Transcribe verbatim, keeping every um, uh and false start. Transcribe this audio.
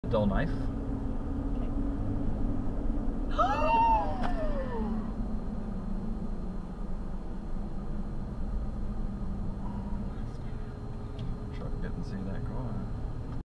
A dull knife. Truck didn't see that car.